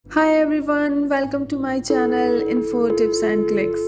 Hi everyone, welcome to my channel Info Tips and Clicks.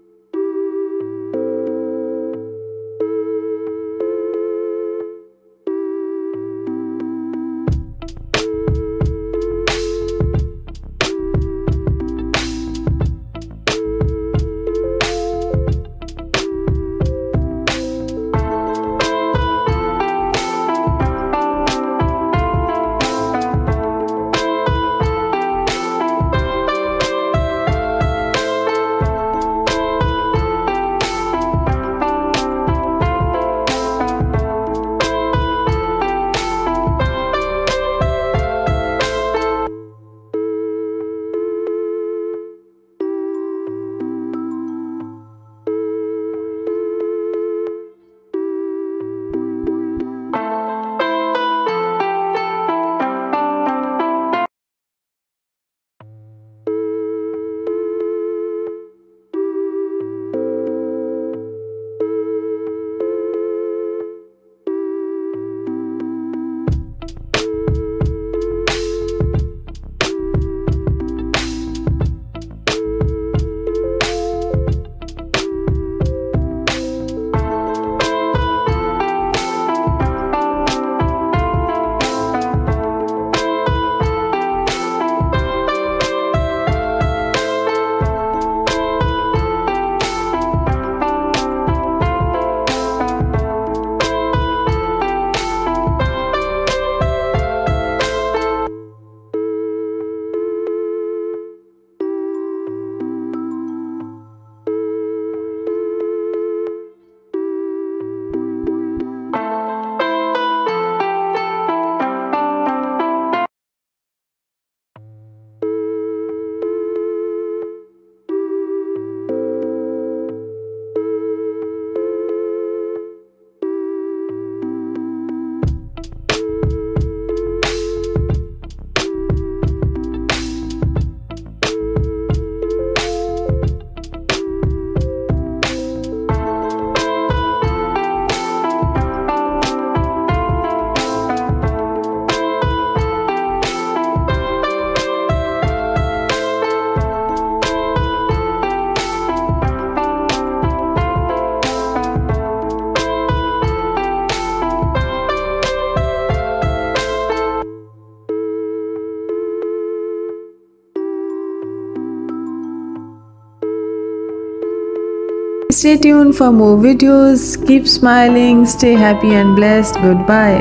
Stay tuned for more videos. Keep smiling, stay happy and blessed. Goodbye.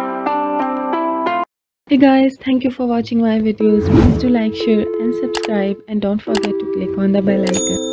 Hey guys, thank you for watching my videos. Please do like, share and subscribe, and don't forget to click on the bell icon.